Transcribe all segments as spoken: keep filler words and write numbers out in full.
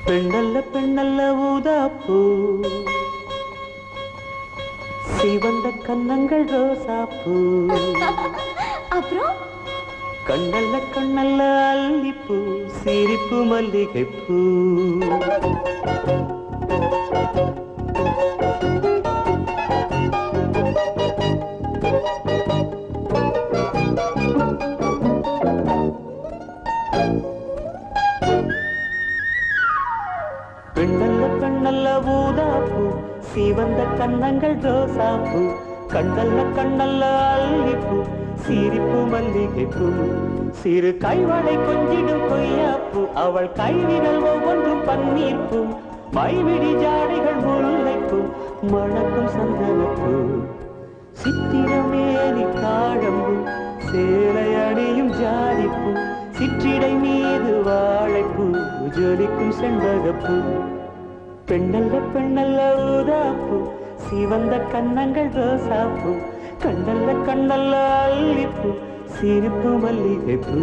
பெண்ணல்ல பெண்ணல்ல ஊதாப்பூ சிவந்த கன்னங்கள் ரோசாப்பூ அப்புறம் கண்ணல்ல கண்ணல்ல அல்லிப்பூ சிரிப்பு மல்லிகைப்பூ பெண்ணல்ல பெண்ணல்ல ஊதாப்பூ சிவந்த கன்னங்கள் ரோசாப்பூ கண்ணல்ல கண்ணல்ல அல்லிப்பூ சிரிப்பு மல்லிகைப்பூ சிறு கைவளை கொஞ்சிடும் கொய்யாப்பூ அவள் கைவிரல் ஒவ்வொன்றும் பன்னீர்ப்பூ மைவிடி ஜாடைகள் முல்லைப்பூ மணக்கும் சந்தனப்பூ சித்திரமேனி தாழம்பூ சேலை அணியும் ஜாதிப்பூ சிற்றிடை மீது வாழைப்பூ ஜொலிக்கும் செண்பகப்பூ பெண்ணல்ல பெண்ணல்ல ஊதாப்பூ சிவந்த கன்னங்கள் ரோசாப்பூ கண்ணல்ல கண்ணல்ல அல்லிப்பூ சிரிப்பு மல்லிகைப்பூ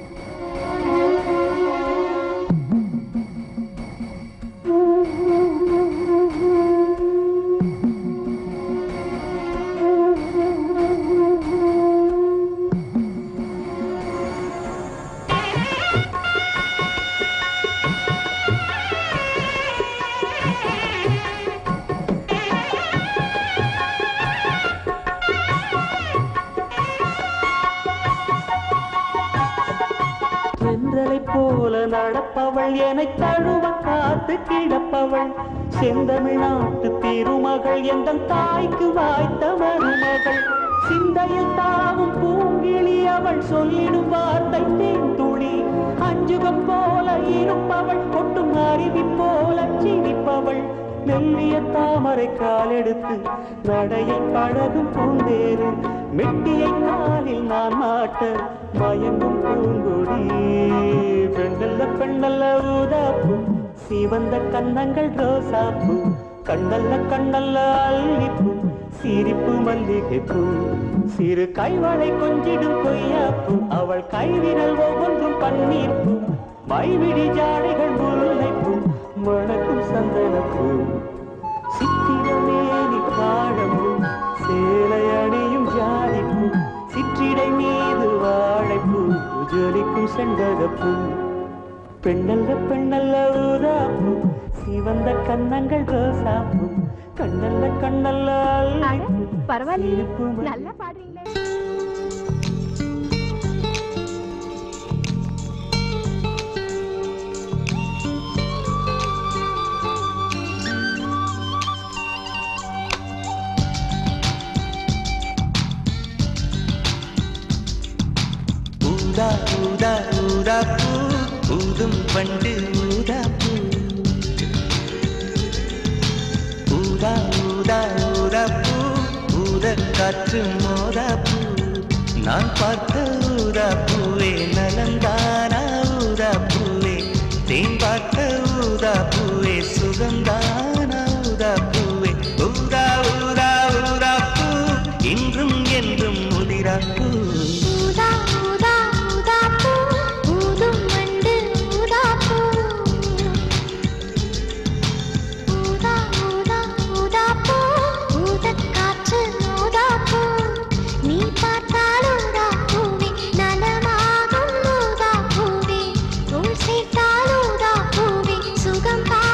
போல நடப்பவள் என்னை தழுவ காத்து கிடப்பவள் செந்தமிழ்நாட்டு திருமகள் எந்த தாய்க்கு வாய்த்த மருமகள் சிந்தையில் தாவும் பூங்கிழி அவள் சொல்லிடும் வார்த்தை தேன்துளி அஞ்சுகம் போல இருப்பவள் கொட்டும் அருவி போல சிரிப்பவள் மெல்லிய தாமரை காலெடுத்து நடையை பழகும் பூந்தேறு மெட்டியை காலில் நான் மாட்ட மயங்கும் பூங்கொடி பெண்ணல்ல பெண்ணல்ல ஊதாப்பூ சிவந்த கன்னங்கள் ரோசாப்பூ கண்ணல்ல கண்ணல்ல அல்லிப்பூ சிரிப்பு மல்லிகைப்பூ சிறு கைவளை கொஞ்சிடும் கொய்யாப்பூ அவள் கைவிரல் ஒவ்வொன்றும் பன்னீர்ப்பூ மைவிடி ஜாடைகள் முல்லைப்பூ மணக்கும் சந்தனப்பூ சித்திரமேனி காழம்பூ சேலை அணியும் ஜாதிப்பூ சிற்றிடை மீது வாழைப்பூ ஜொலிக்கும் செண்பகப்பூ பெண்ணல்ல பெண்ணல்ல ஊதாப்பூ சிவந்த கன்னங்கள் ரோசாப்பூ கண்ணல்ல கண்ணல்ல அல்லிப்பூ பரவாயில்லை நல்லா பாடுறீங்களே ஊதா ஊதா ஊதா பூ ஊதும் பண்டு ஊதா பூ ஊதா ஊதா ஊதா பூ ஊத காற்று மோதா பூ நான் பார்த்த ஊதா பூவே நலந்தானா ஊதா பூவே தேன் பார்த்த ஊதா பூவே சுகந்தானா ஊதா பூவே ஊதா ஊதா ஊதா பூ இன்றும் என்றும் முதிரா பூ சுகம்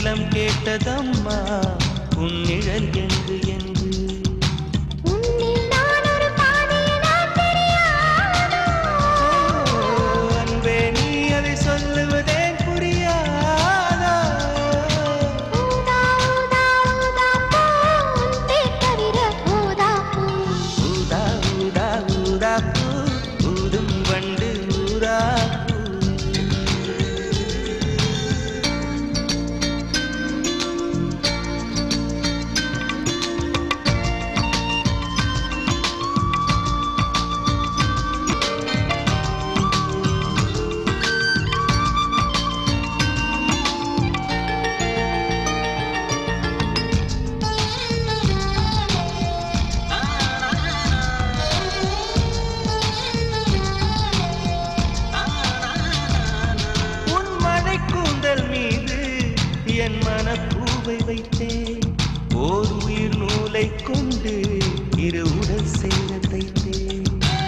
உள்ளம் கேட்டதம்மா உன் நிழல் என்று என்று உன்னில் நான் ஒரு பாதையனா தெரியாதோ அன்பே நீ அதை சொல்லுவதே புரியாதோ ஊதா ஊதா ஊதா பூ உன் பேர் தவிர ஊதா பூ ஊதா ஊதா ஊதா பூ ஊதும் வண்டு ஊதா உன் மழை கூந்தல் மீது என் மனப்பூவை வைத்தேன் ஓர் உயிர் நூலை கொண்டு இரு உடல் சேர தைத்தேன்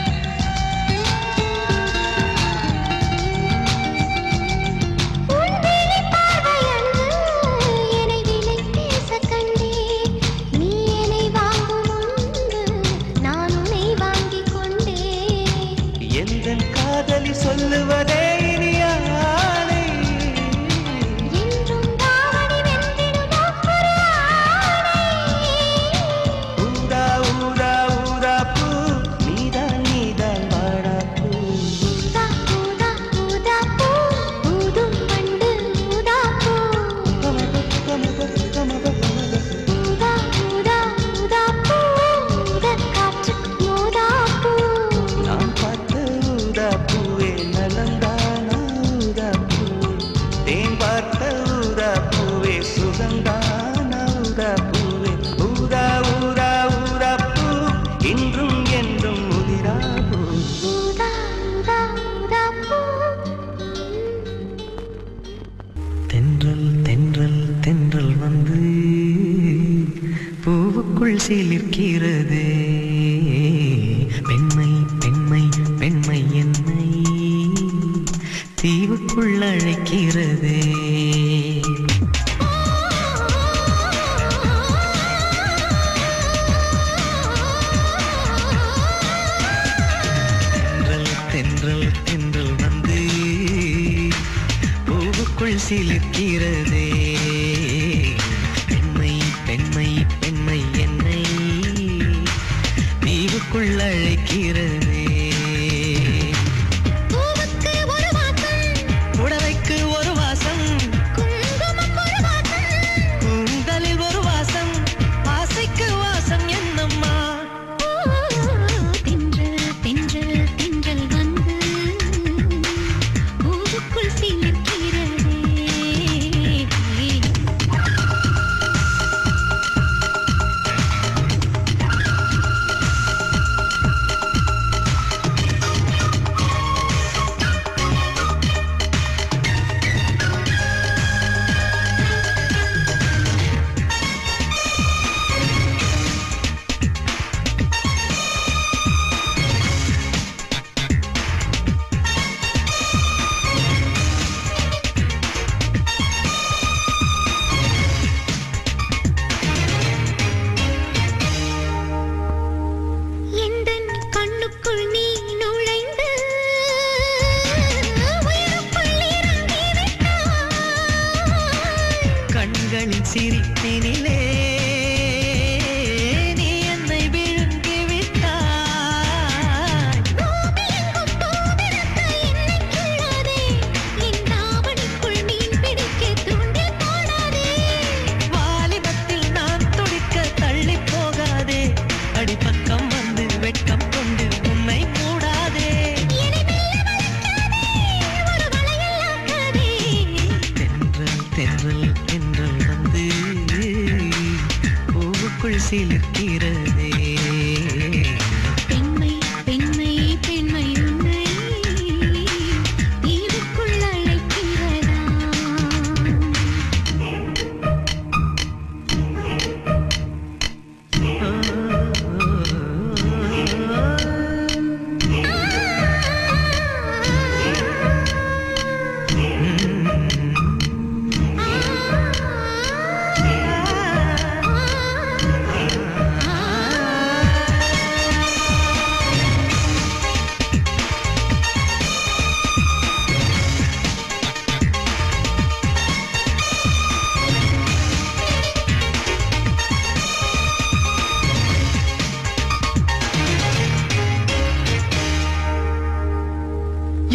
உன் விழி பார்வையன்று என்னை விலை பேச கண்டேன் நீ என்னை வாங்கும் முன்பு நான் உன்னை வாங்கிக் கொண்டேன் எந்தன் காதலி சொல்லுவதே இனியானை என்றும் தாவணி வென்றிடுமோ ஒரு ஆணை ஊதா ஊதா ஊதா பூ நீதான் நீதான் வாடா பூ ஊதா ஊதா ஊதா பூ ஊதும் வண்டு ஊதா பூ கமக கமக கமக கமக ஊதா ஊதா ஊதா பூ ஊதக் காற்று ஊதா பூ நான் பார்த்த ஊதா பூவே நலந்தானா ஊதா பூவே தேன் பார்த்த ஊதா பூவே சுகந்தானா ஊதா பூவே ஊதா ஊதா ஊதா பூ இன்றும் என்றும் உதிரா பூ ஊதா ஊதா ஊதா பூ தென்றல் தென்றல் தென்றல் வந்து பூவுக்குள் சிலிர்க்கிறதே பெண்மை பெண்மை பெண்மை என்னை தீவுக்குள் அழைக்கிறதே தென்றல் தென்றல் தென்றல் வந்து பூவுக்குள் சிலிர்க்கிறதே பெண்மை பெண்மை பெண்மை என்னை தீவுக்குள் அழைக்கிறதே பூவுக்கு ஒரு வாசம் புடவைக்கு ஒரு வாசம் குங்குமம் ஒரு வாசம் கூந்தலில் ஒரு வாசம் ஆசைக்கு வாசம் என்னம்மா தென்றல் தென்றல் தென்றல் வந்து பூவுக்குள் சிலிர்க்கிறதே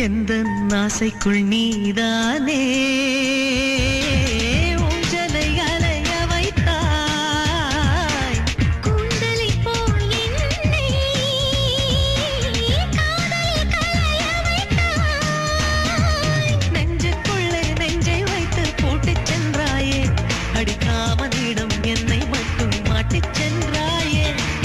எந்தன் ஆசைக்குள் நீதானே ஊஞ்சலை அலைய வைத்தாய் கூந்தலை போல் என்னை காதலில் கலைய வைத்தாய் நெஞ்சுக்குள்ளே நெஞ்சை வைத்து பூட்டிச் சென்றாயே அடிக்காமனிடம் என்னை மட்டும் மாட்டிச் சென்றாயே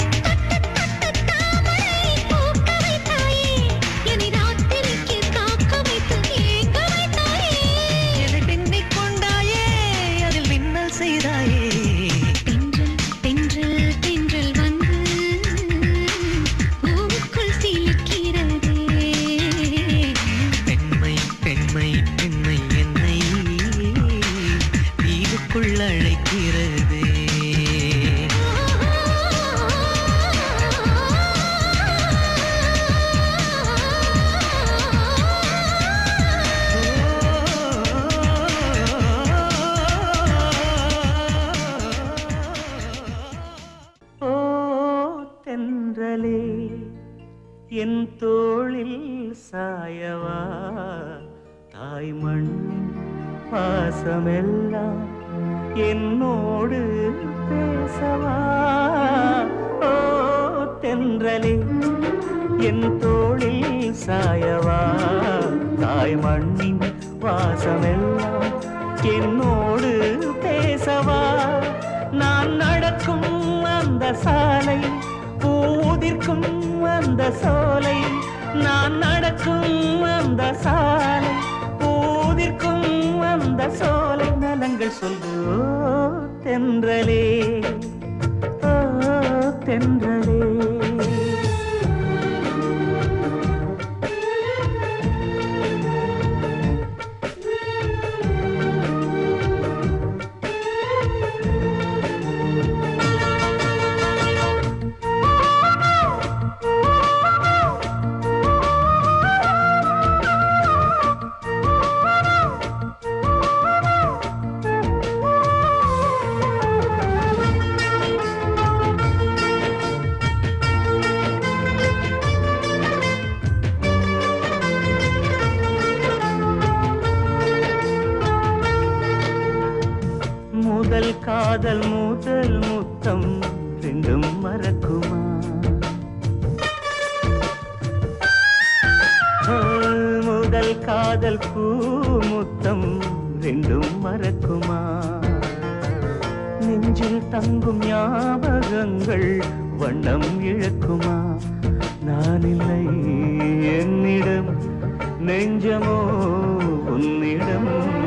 என் தோளில் சாயவா தாய் மண்ணின் பாசமெல்லாம் என்னோடு பேசவா ஓ தென்றலே என் தோளில் சாயவா தாய் மண்ணின் வாசமெல்லாம் என்னோடு பேசவா நான் நடக்கும் அந்த சாலை பூதிர்க்கும் அந்த சோலை நான் நடக்கும் அந்த சாலை பூதிர்க்கும் அந்த சோலை நலங்கள் சொல்லு தென்றலே ஓ தென்றலே முதல் காதல் முதல் முத்தம் ரெண்டும் மறக்குமா முதல் காதல் பூ முத்தம் ரெண்டும் மறக்குமா நெஞ்சில் தங்கும் ஞாபகங்கள் வண்ணம் இழக்குமா நான் இல்லை என்னிடம் நெஞ்சமோ உன்னிடம்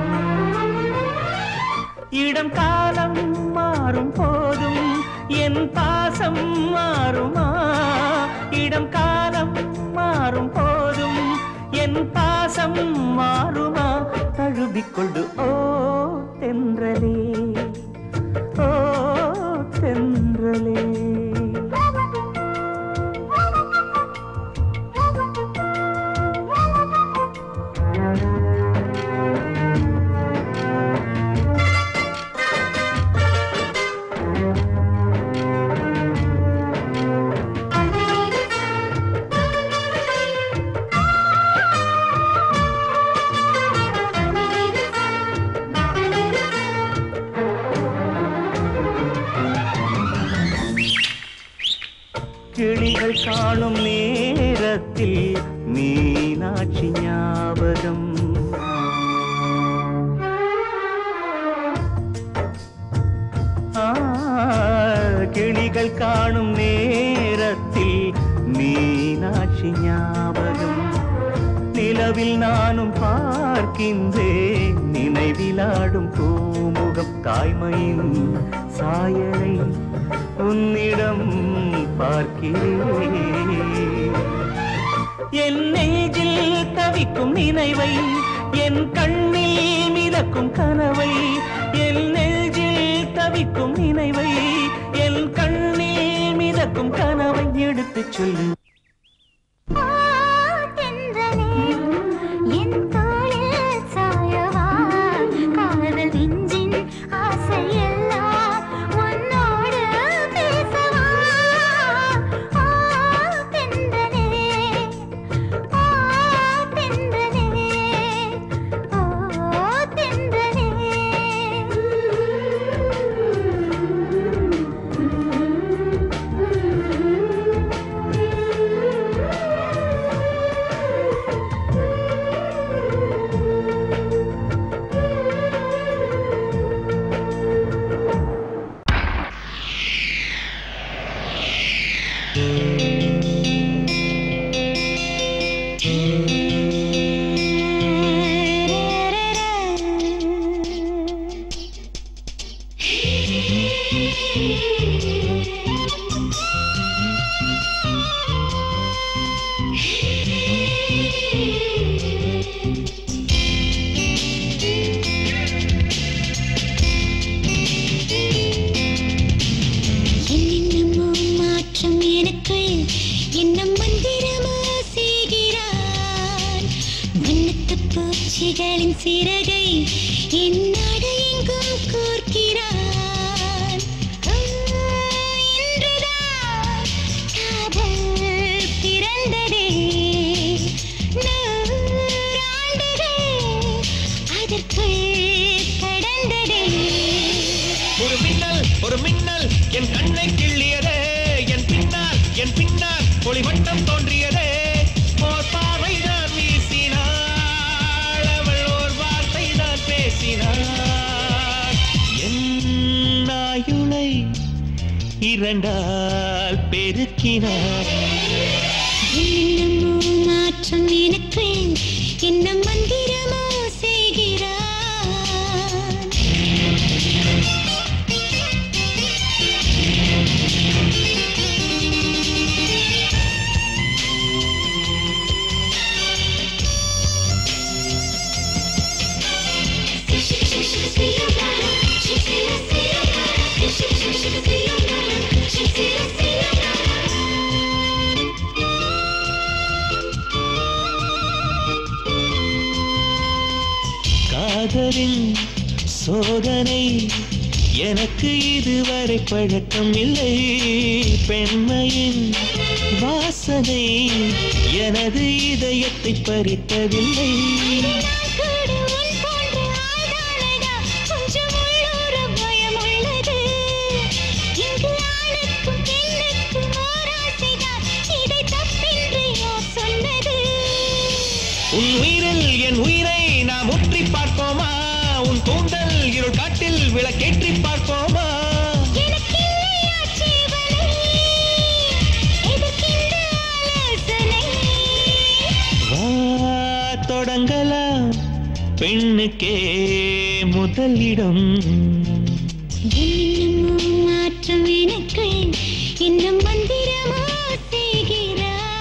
இடம் காலம் மாறும் போதும் என் பாசம் மாறுமா இடம் காலம் மாறும் போதும் என் பாசம் மாறுமா தழுவிக்கொண்டு ஓ தென்றலே ஓ தென்றலே கிளிகள் காணும் நேரத்தில் மீனாட்சி ஞாபகம் கிளிகள் காணும் நேரத்தில் மீனாட்சி ஞாபகம் நிலவில் நானும் பார்க்கின்றேன் நினைவிலாடும் பூமுகம் தாய்மையின் சாயலை உன்னிடம் பார்க்கிறேன் என் நெஞ்சில் தவிக்கும் நினைவை என் கண்ணில் மிதக்கும் கனவை என் நெஞ்சில் தவிக்கும் நினைவை என் கண்ணில் மிதக்கும் கனவை எடுத்துச் சொல்லு தென்றலே இரண்டால் பெருக்கினார். என்னமோ மாற்றம் எனக்கு என்ன மந்திரமோ செய்கிறார். காதலின் சோதனை எனக்கு இதுவரை பழக்கம் இல்லை. பெண்மையின் வாசனை எனது இதயத்தை பறித்ததில்லை. உன் உயிரில் என் உயிரை நாம் உற்றி பார்ப்போமா? உன் கூந்தல் இருள் காட்டில் விளக்கேற்றி பார்ப்போமா? வா தொடங்கலாம், பெண்ணுக்கே முதலிடம். என்னமோ மாற்றம் எனக்கு இன்னும் மந்திரமோ செய்கிறார்.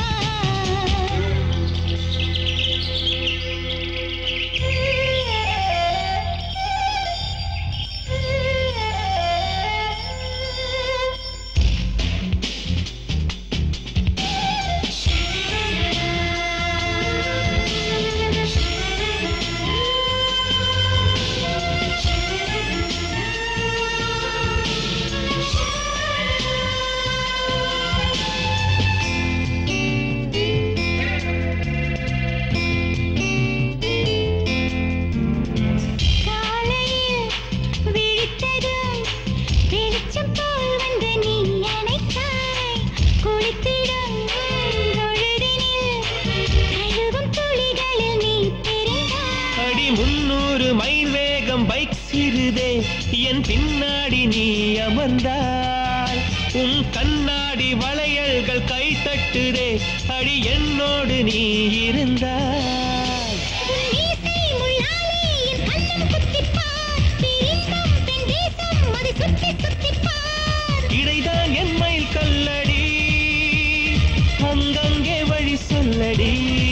முன்னூறு மைல் வேகம் பைக் சிறுதே என் பின்னாடி நீ அமர்ந்தாய். உன் கண்ணாடி வளையல்கள் கை தட்டுதே அடி என்னோடு நீ இருந்தாய். இடைதான் என் மயில் கல்லடி, அங்கங்கே வழி சொல்லடி.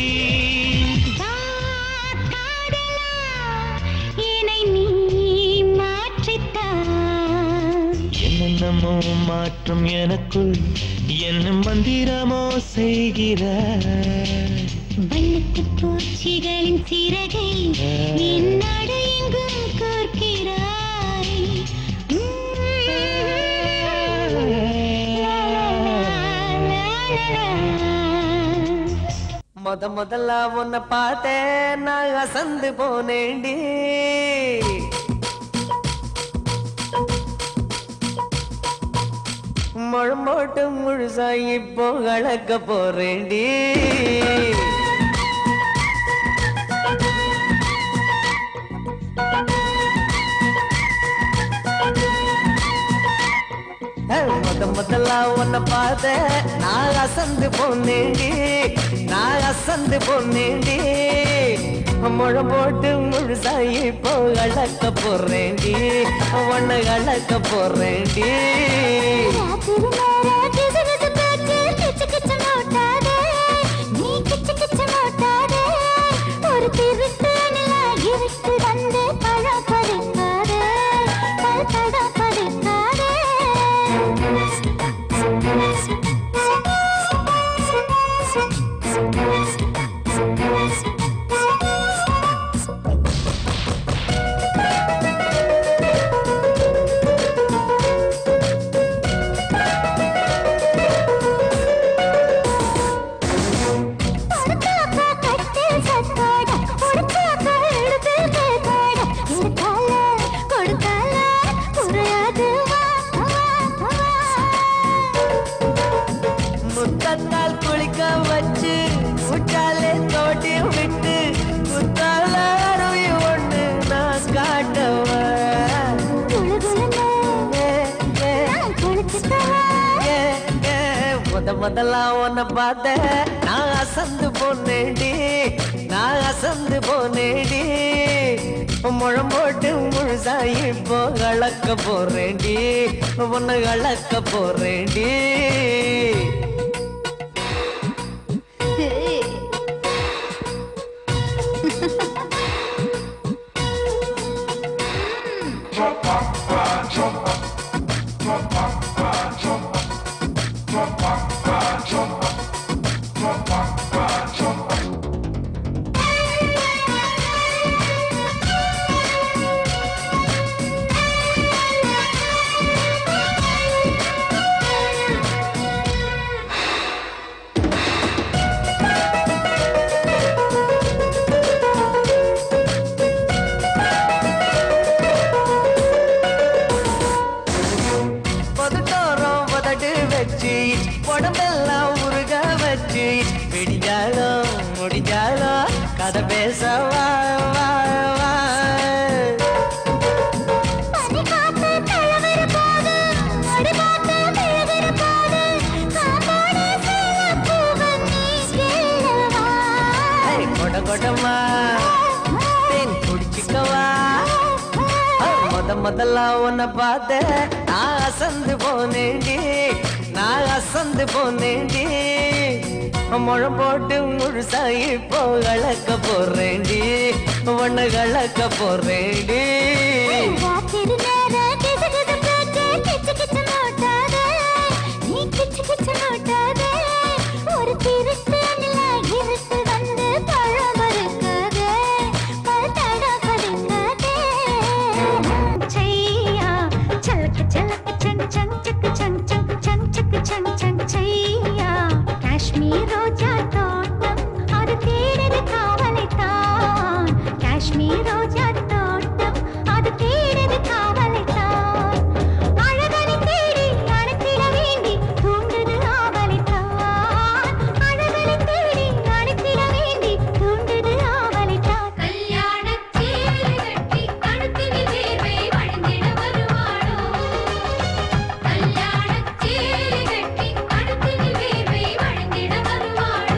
என்னமோ மாற்றம் எனக்குள் என்ன மந்திரமோ செய்கிறார். வண்ணத்து பூச்சிகளின் சிறகை என்னோடு எங்கும் கோர்க்கிறாய். முத முதல்ல உன்னை பார்த்தேன் நான் அசந்து போனேண்டி. முழு போட்டு முழுசா இப்போ கலக்க போறேண்டி. முத முதலா உன்னை பார்த்த நான் அசந்து போனேண்டி நான் அசந்து போனேண்டி முழம் போட்டு முழுசாயி இப்போ அழக்க போறேண்டி உன்னை அழக்க போறேண்டி ஒரு திருட்டு இருட்டு வந்து பழ பறிக்காதே பழ பறிக்காதே முத்தத்தால் குளிக்க வச்சு முட்டாலே தோட்டி விட்டு குத்தால அருவி ஒண்ணு நான் காட்டவா முத முதலா உன்னை பார்த்த நான் அசந்து போனேடி நான் அசந்து போனேடி முழம் போட்டு முழுசாயி இப்போ அழக்க போறேண்டி உன்னை அழக்க போறேண்டி உடம்பெல்லாம் உருக வச்சு விடிஞ்சாலும் முடிஞ்சாலும் கதை பேச வா வா வா கொட கொடமா தேன் குடிச்சுக்கவா முத முதல்ல உன்னை பார்த்த நான் அசந்து போனேண்டி நான் அசந்து போனேண்டி முழம் போட்டு முழுசாயி இப்போ அழக்க போறேண்டி உன்னை அழக்க போறேண்டி ஒரு திருட்டு இருட்டு வந்து பழம் பறிக்காதே பழ பறிக்காதே செய்யா சலக்கு சலக்கு சங் சங் சக்கு சங் சங் சங் சக்கு சங் சங் செய்யா காஷ்மீர் ரோஜா தோட்டம் அது தேடுது காவலைத்தான் காஷ்மீர் ரோஜா தோட்டம் அது தேடுது காவலைத்தான் அழகனை தேடி அணைத்திட வேண்டி தூண்டுது ஆவலைத்தான் அழகனை தேடி அணைத்திட வேண்டி தூண்டுது ஆவலைத்தான் கல்யாணச் சேலை கட்டி கழுத்தில் வேர்வை வழிந்திட வருவாளோ கல்யாணச் சேலை கட்டி கழுத்தில் வேர்வை வழிந்திட வருவாளோ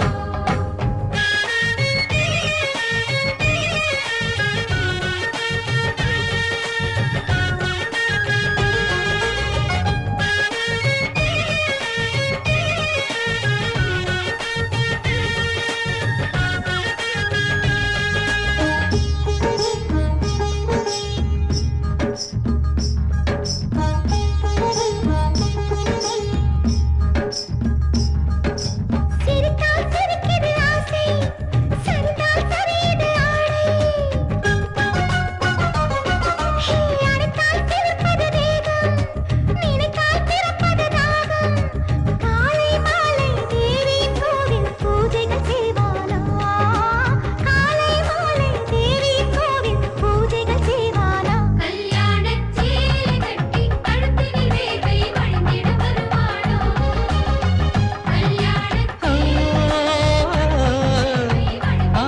சிரித்தால் சிரிக்குது ஆசை சரிந்தால் சரியுது ஆடை அணைத்தால் சிரிப்பது தேகம் நினைத்தால் பிறப்பது தாகம் காலை மாலை தேவியின் கோவில் பூஜைகள் செய்வானா காலை மாலை தேவியின் கோவில் பூஜைகள் செய்வானா கல்யாணச் சேலை கட்டி கழுத்தில் வேர்வை வழிந்திட வருவாளோ கல்யாணச்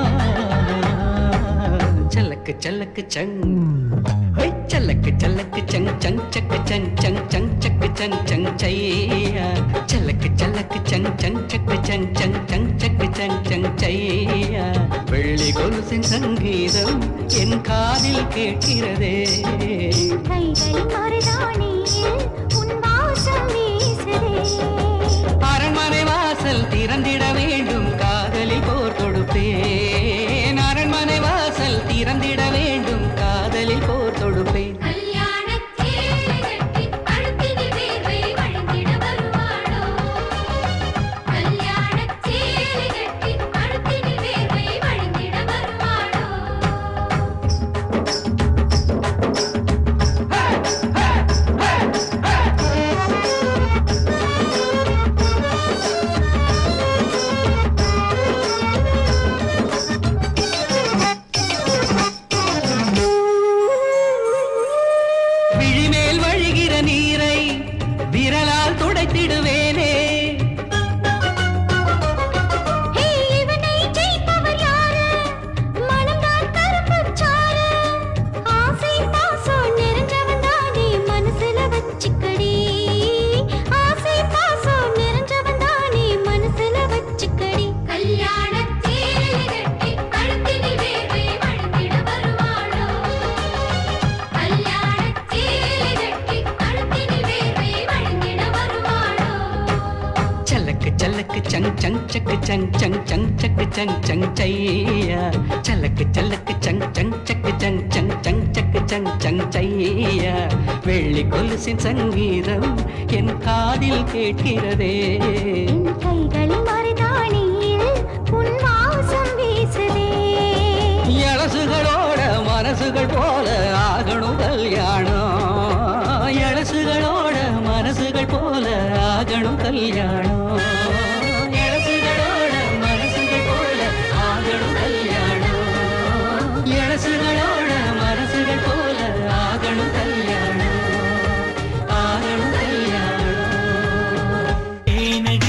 சலக்கு சலக்கு சங் ஹை சலக்கு சலக்கு சங் चंग चंग चक चंग चंग चंग चक चंग चंग चैया चलक चलक चंग चंग चक चंग चंग चंग चक चंग चंग चैया வெள்ளி கொலுசின் சங்கீதம் என் காதில் கேட்கிறதே கைகளின் மருதாணியில் உன் வாசம் வீசுதே அரண்மனை வாசல் திறந்திட வேண்டும் காதலில் போர் தொடுப்பேன் அரண்மனை வாசல் திறந்திட வேண்டும் காதலில் போர் தொடுப்பேன் चंग चंग चक चंग चंग चंग चक चंग चंग चैया चलक चलक चंग चंग चक चंग चंग चंग चक चंग चंग चैया வெள்ளி கொலுசின் சங்கீதம் என் காதில் கேட்கிறதே கைகளின் மருதாணியில் உன் வாசம் வீசுதே எழசுகளோட மனசுகள் போல ஆகணும் கல்யாணம் எழசுகளோட மனசுகள் போல ஆகணும் கல்யாணம் எழசுகளோட மனசுகள் போல ஆகணும் கல்யாணம் ஆகணும் கல்யாணம்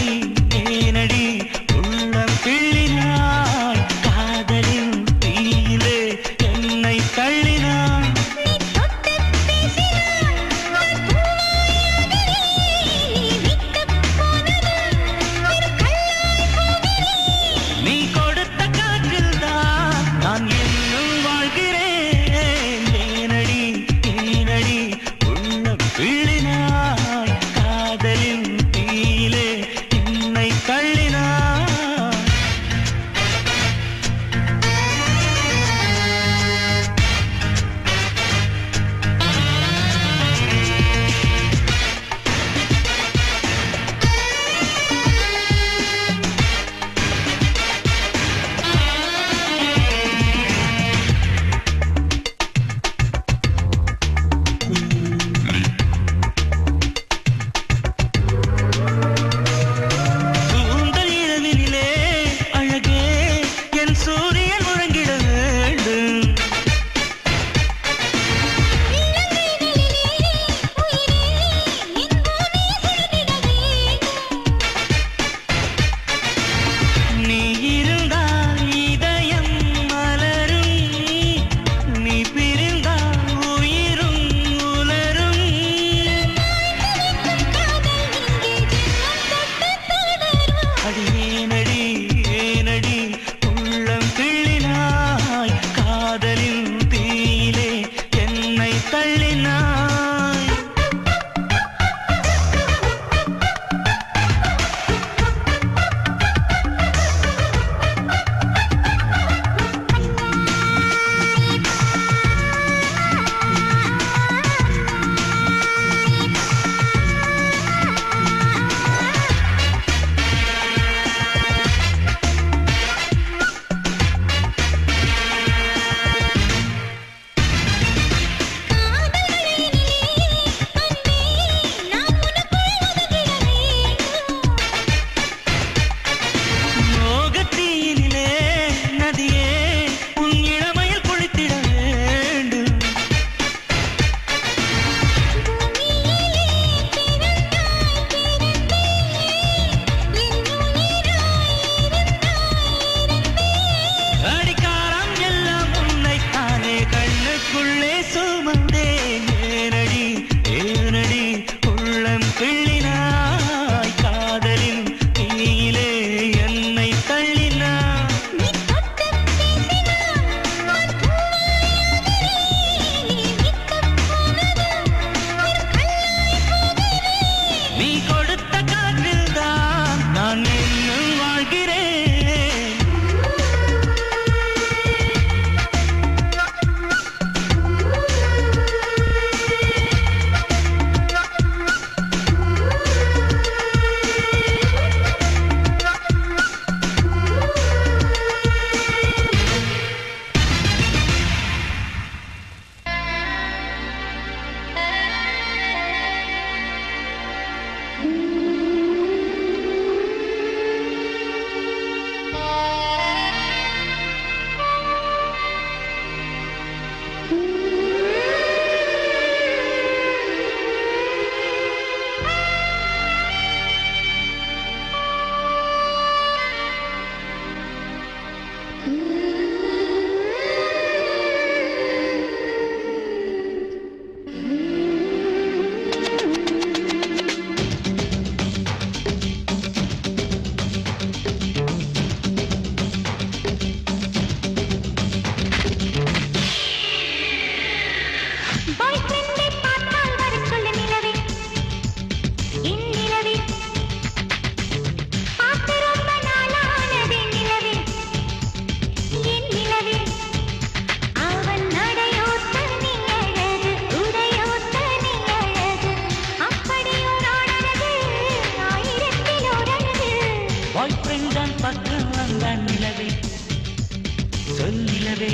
பக்கம் வந்தான் நிலவே சொல் நிலவே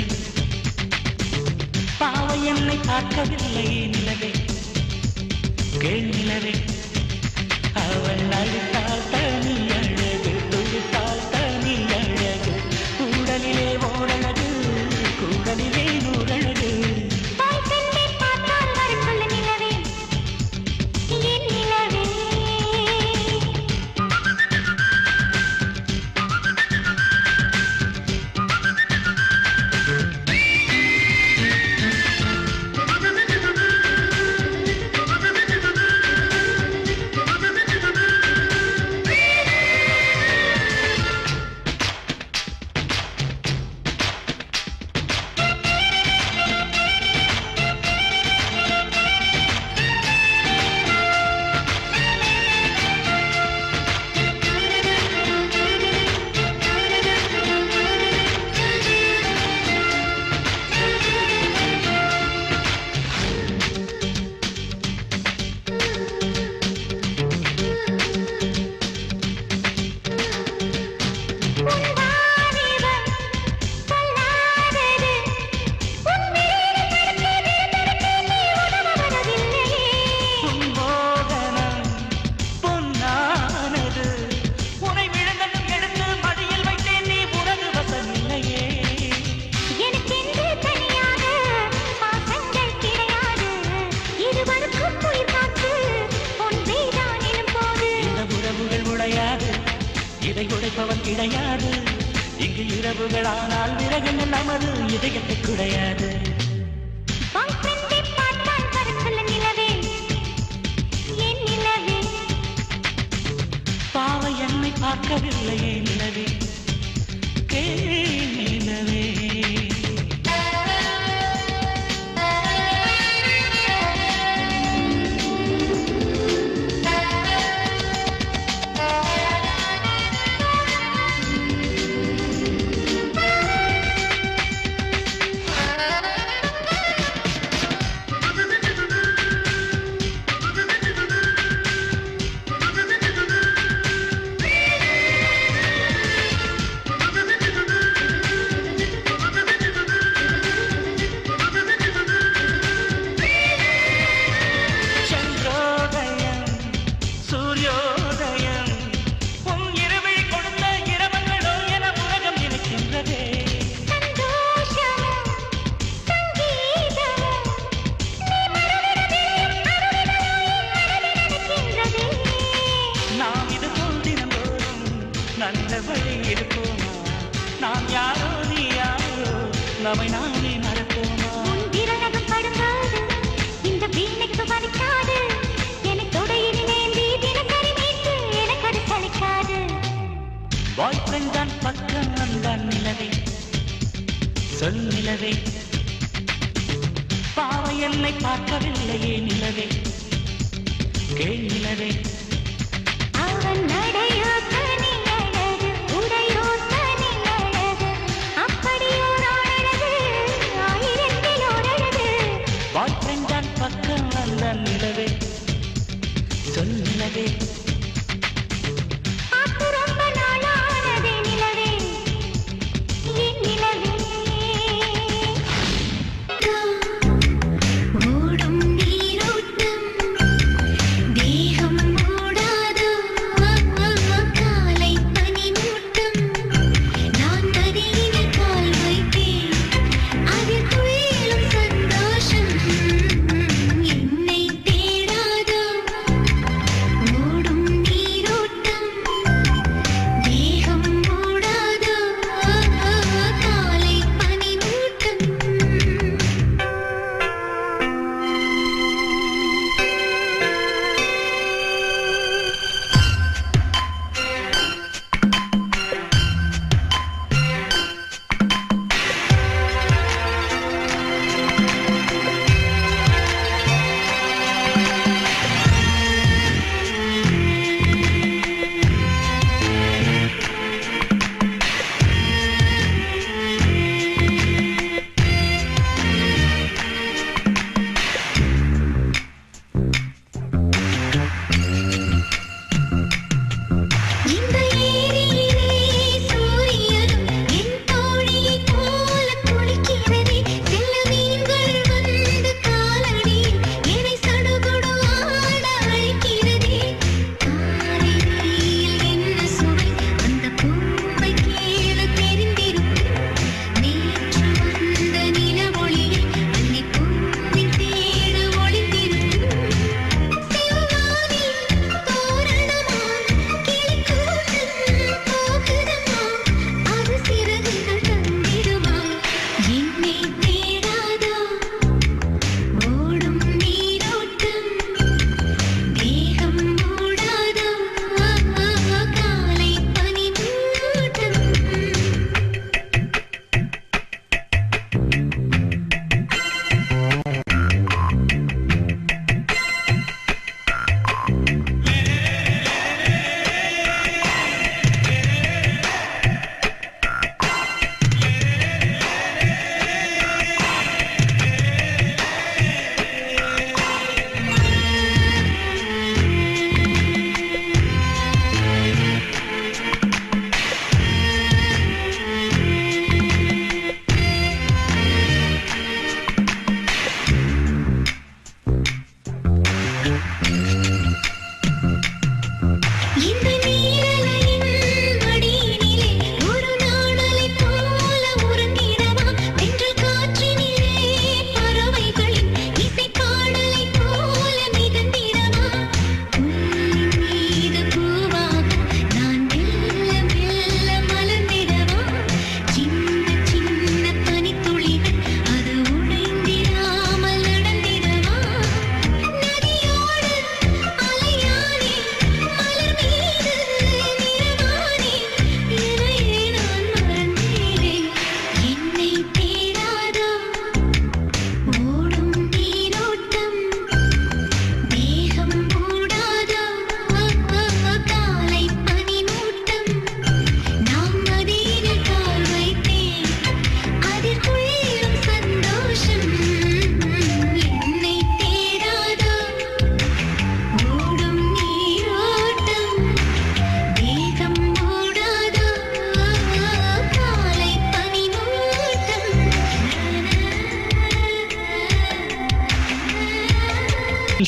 பாவை என்னை பார்க்கவில்லையே நிலவே கேள் நிலவே அவள் அழுத்தால் தனி அழகு துடித்தால் தனி அழகு கூடலிலே ஓரழகு கூடலிலே நூறழகு இதை உடைப்பவன் கிடையாது இங்கு இரவுகளானால் விறகுகள் நமது இதயத்தை குடையாது பாவை என்னை பார்க்கவில்லையே நிலவே கேள் நிலவே நாம் யாரோ நீ யாரோ நம்மை நாமே மறப்போமா விரலகம் படுங்காது இந்த வீணைக்கு வலிக்காது எனக்கு தொடையில் நேந்தி தினக்கறி மீட்டு எனக்கு அது சலிக்காது பாய் ஃப்ரெண்ட் தான் பக்கம் வந்தான் நிலவே சொல் நிலவே பாவை என்னை பார்க்கவில்லையே நிலவே கேள் நிலவே அவன் நடையோ தனி அழகு உடையோ தனி அழகு அப்படியோ அழகு ஆயிரத்தில் ஓரழகு பாய் ஃப்ரெண்ட் தான் பக்கம் வந்தான் நிலவே சொல் நிலவே பார்த்து ரொம்ப நாளானதே நிலவே என் நிலவே ஓடும் நீரோட்டம் தேகம் மூடாதோ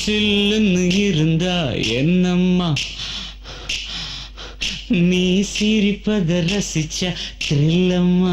சில்லுன்னு இருந்தா என்னம்மா நீ சிரிப்பத ரசிச்சா த்ரில்லம்மா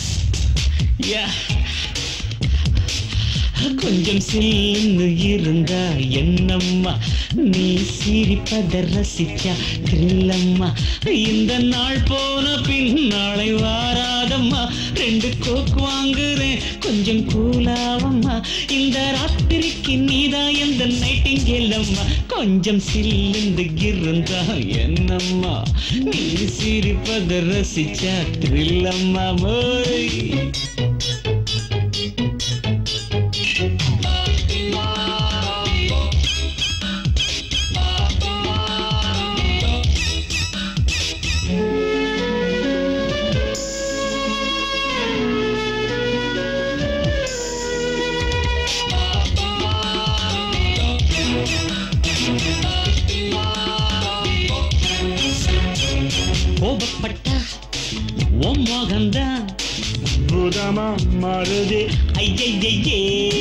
கொஞ்சம் சில்லுன்னு இருந்தா என்னம்மா நீ சிரிப்பத ரசிச்சா த்ரில்லம்மா இந்த நாள் போன பின் நாளை வாராதம்மா ரெண்டு கோக் வாங்குறேன் கொஞ்சம் கூலாவம்மா இந்த ராத்திரிக்கு நீதான் எந்த நைட்டிங்கேலம்மா கொஞ்சம் சில்லுன்னு இருந்தா என்னம்மா நீ சிரிப்பத ரசிச்சா த்ரில்லம்மா போய் கோபப்பட்டா உன் மோகந்தான் பூதமா மாறுதே ஐயையே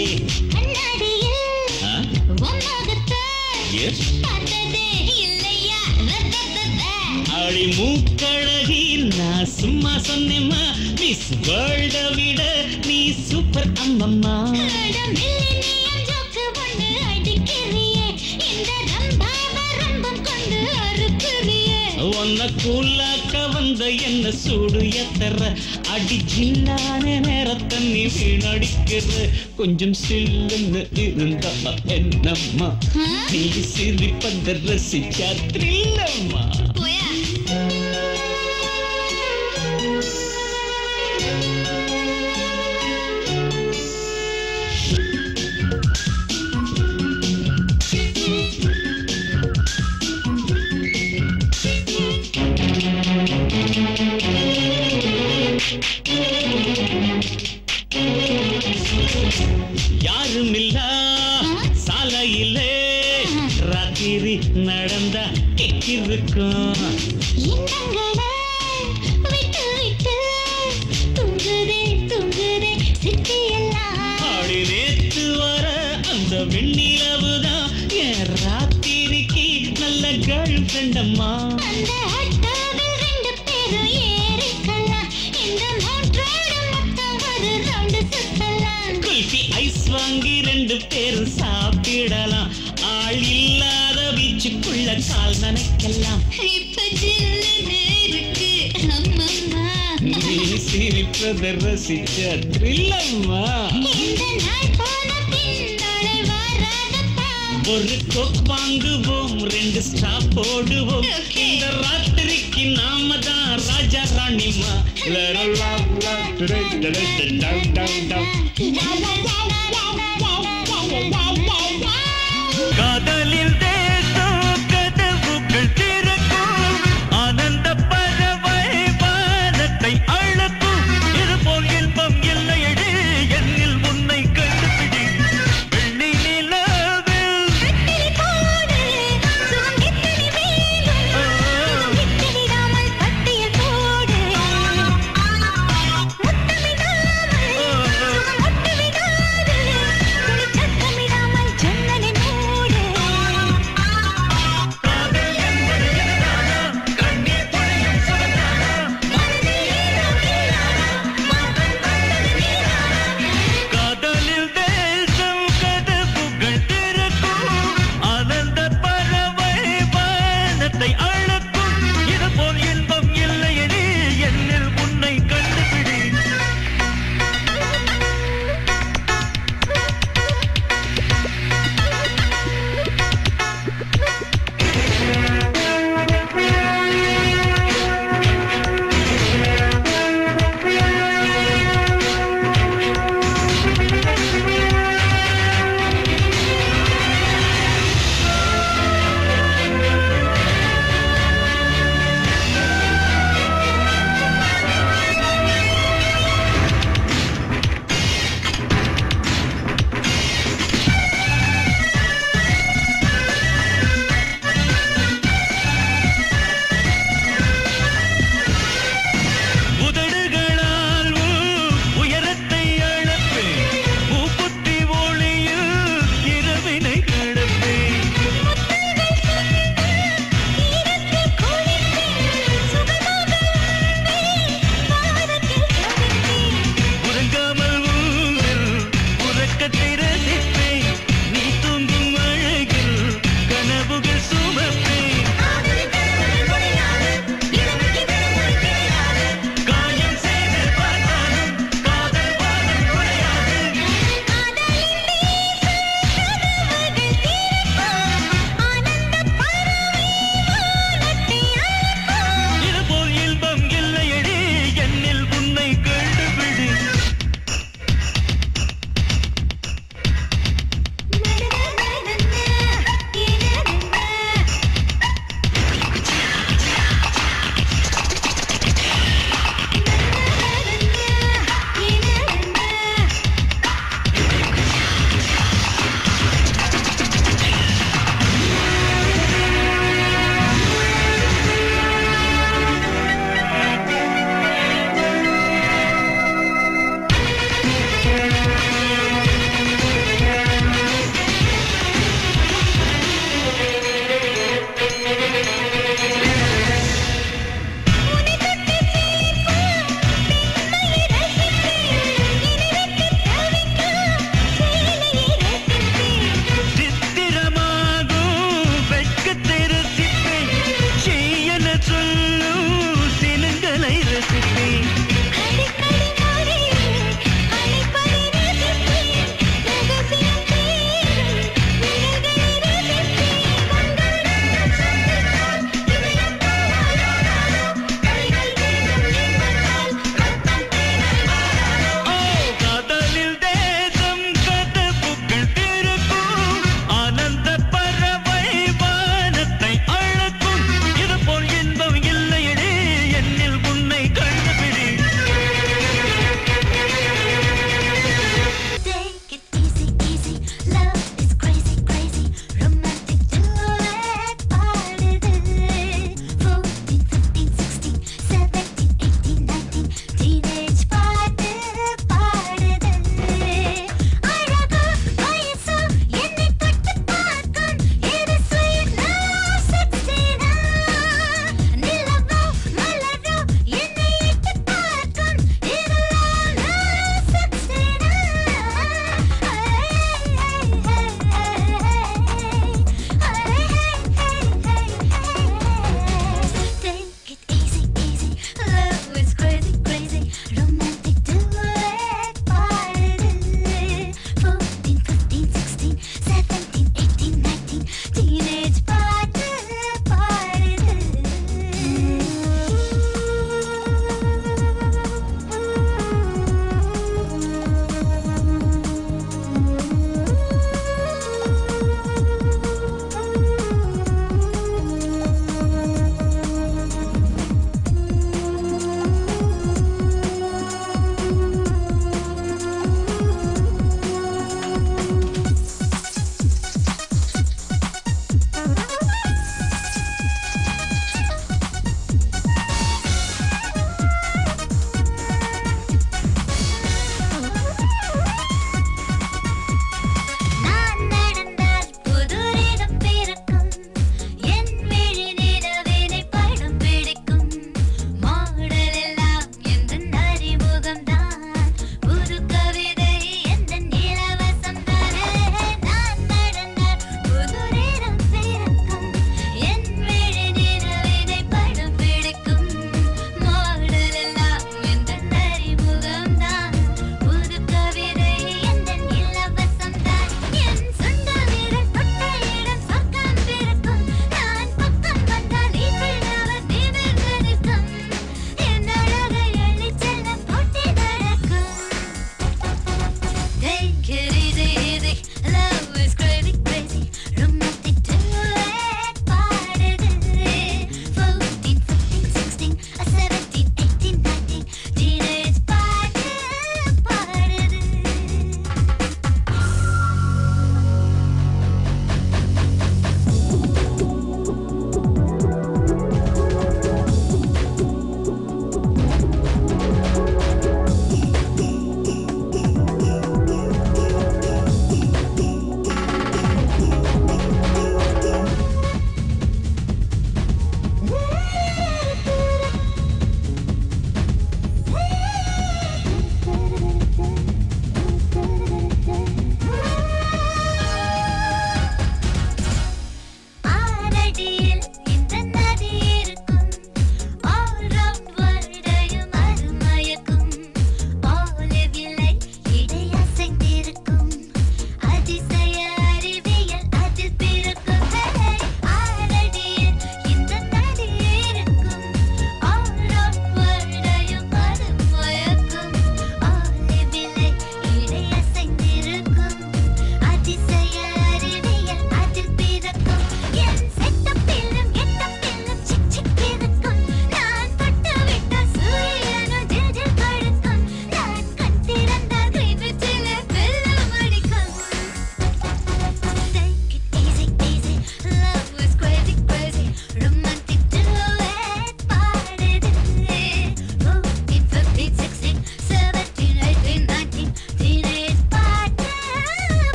அடி மூக்கழகி நான் சும்மா சொன்னேம்மா மிஸ் வேர்ல்ட விட நீ சூப்பர் அம்மம்மா கூலாக்க வந்த என்ன சூடு எத்தர அடி ஜில்லான நேரத்தை நீ வீணடிக்கிற கொஞ்சம் சில்லுன்னு இருந்தா என்னம்மா நீ சிரிப்பத ரசிச்சா த்ரில்லம்மா யாருமில்ல சாலையிலே ராத்திரி நடந்தா கிக்கிருக்கும் ஆடி நேத்து வர அந்த வெண்ணிலவுதான் என் ராத்திரிக்கு நல்ல கேர்ள் ஃப்ரெண்டம்மா குல்ஃபி ஐஸ் வாங்கி ரெண்டு பேரும் சாப்பிடலாம் ஆள் இல்லாத பீச்சுக்குள்ள கால் நனைக்கலாம் நீ சிரிப்பத ரசிச்ச த்ரில்லம்மா ஒரு கோக் வாங்குவோம் ரெண்டு ஸ்டாப் போடுவோம் இந்த ராத்திரிக்கு நாம தான் ராஜா ராணிமா காதலில்